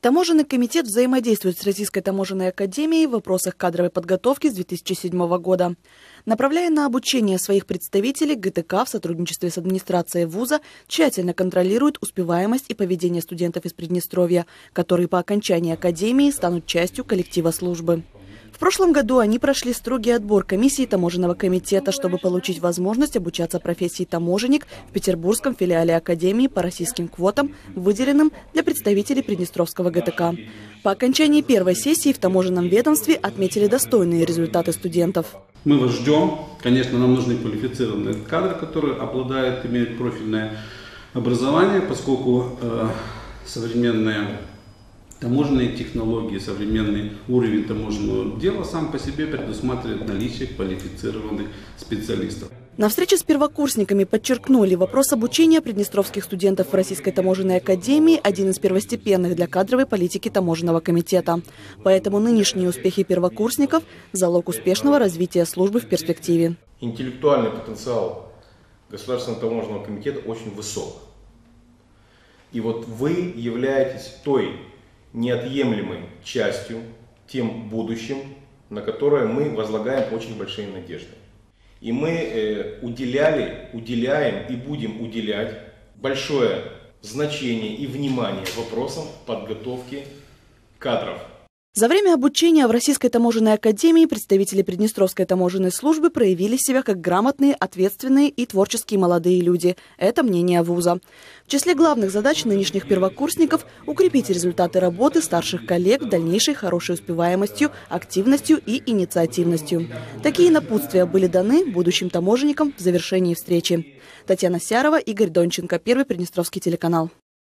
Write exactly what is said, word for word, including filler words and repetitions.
Таможенный комитет взаимодействует с Российской таможенной академией в вопросах кадровой подготовки с две тысячи седьмого года. Направляя на обучение своих представителей, ГТК в сотрудничестве с администрацией вуза тщательно контролирует успеваемость и поведение студентов из Приднестровья, которые по окончании академии станут частью коллектива службы. В прошлом году они прошли строгий отбор комиссии таможенного комитета, чтобы получить возможность обучаться профессии таможенник в петербургском филиале академии по российским квотам, выделенным для представителей Приднестровского ГТК. По окончании первой сессии в таможенном ведомстве отметили достойные результаты студентов. Мы вас ждем. Конечно, нам нужны квалифицированные кадры, которые обладают, имеют профильное образование, поскольку э, современные таможенные технологии, современный уровень таможенного дела сам по себе предусматривает наличие квалифицированных специалистов. На встрече с первокурсниками подчеркнули, вопрос обучения приднестровских студентов в Российской таможенной академии – один из первостепенных для кадровой политики таможенного комитета. Поэтому нынешние успехи первокурсников – залог успешного развития службы в перспективе. Интеллектуальный потенциал Государственного таможенного комитета очень высок. И вот вы являетесь той неотъемлемой частью, тем будущим, на которое мы возлагаем очень большие надежды. И мы э, уделяли, уделяем и будем уделять большое значение и внимание вопросам подготовки кадров. За время обучения в Российской таможенной академии представители Приднестровской таможенной службы проявили себя как грамотные, ответственные и творческие молодые люди. Это мнение вуза. В числе главных задач нынешних первокурсников – укрепить результаты работы старших коллег дальнейшей хорошей успеваемостью, активностью и инициативностью. Такие напутствия были даны будущим таможенникам в завершении встречи. Татьяна Сярова, Игорь Донченко, Первый Приднестровский телеканал.